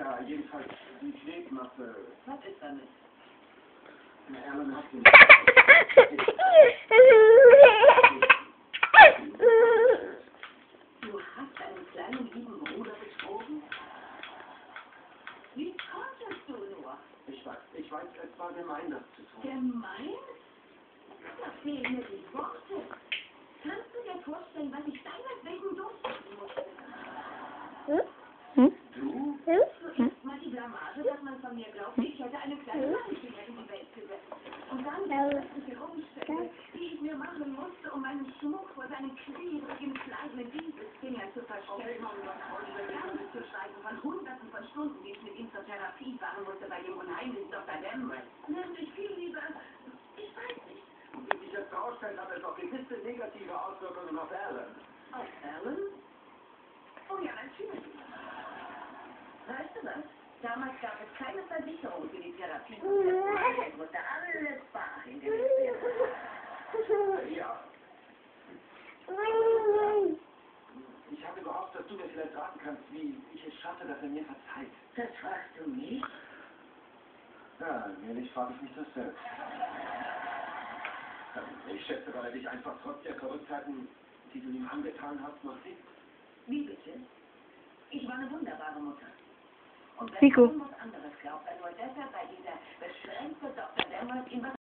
Ja, jedenfalls die Knetmappe. Was ist damit? Na, Alan hat den... Du hast deinen kleinen lieben Bruder betrogen? Wie konntest du nur? Ich weiß, es war gemein, das zu tun. Gemein? Da fehlen mir die Worte. Kannst du dir vorstellen, was ich deinetwegen durchsetzen musste? Du? Zuerst mal die Blamage, dass man von mir glaubt, ich hätte eine kleine Leiche in die Welt gesetzt. Und dann die schreckliche Umstände, die ich mir machen musste, um meinen Schmuck vor seinem klebrigen Kleid mit Finger zu verstecken. Dann zu schreiben von Hunderten von Stunden, die ich mit ihm zur Therapie fahren musste bei dem unheimlichen Dr. Demmer. Nämlich viel lieber, ich weiß nicht. Und wie sich jetzt herausstellt, hat es auch gewisse negative Auswirkungen auf Alan. Auf Alan? Oh ja, natürlich. Weißt du was? Damals gab es keine Versicherung für die Therapie. Es musste alles bar investiert werden. Ja. Ich habe gehofft, dass du mir vielleicht raten kannst, wie ich es schaffe, dass er mir verzeiht. Das fragst du mich? Ja, ehrlich frage ich mich das selbst. Ich schätze, weil er dich einfach trotz der Verrücktheiten, die du ihm angetan hast, noch liebt. Wie bitte? Ich war eine wunderbare Mutter. Und wenn Nico. man was anderes glaubt, dann nur deshalb, weil dieser beschränkte Dr. Demmers ihm was